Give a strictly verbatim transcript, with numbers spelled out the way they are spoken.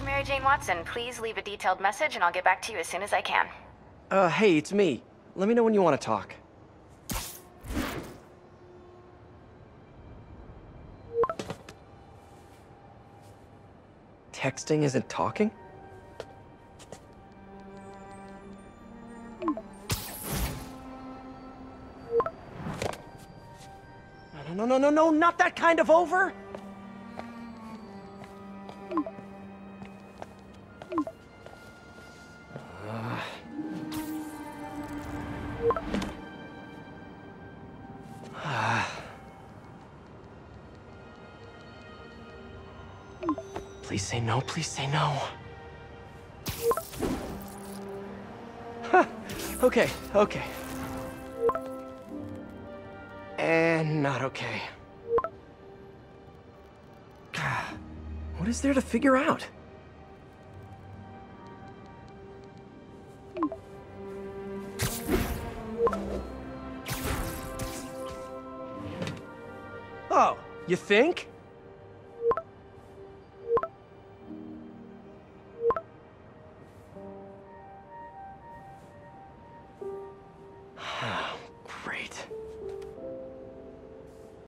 Mary Jane Watson. Please leave a detailed message and I'll get back to you as soon as I can. Uh, hey, it's me. Let me know when you want to talk. Texting isn't talking? No, no, no, no, no, not that kind of over! Uh. Please say no, please say no. Huh. Okay, okay. And not okay. What is there to figure out? Oh, you think?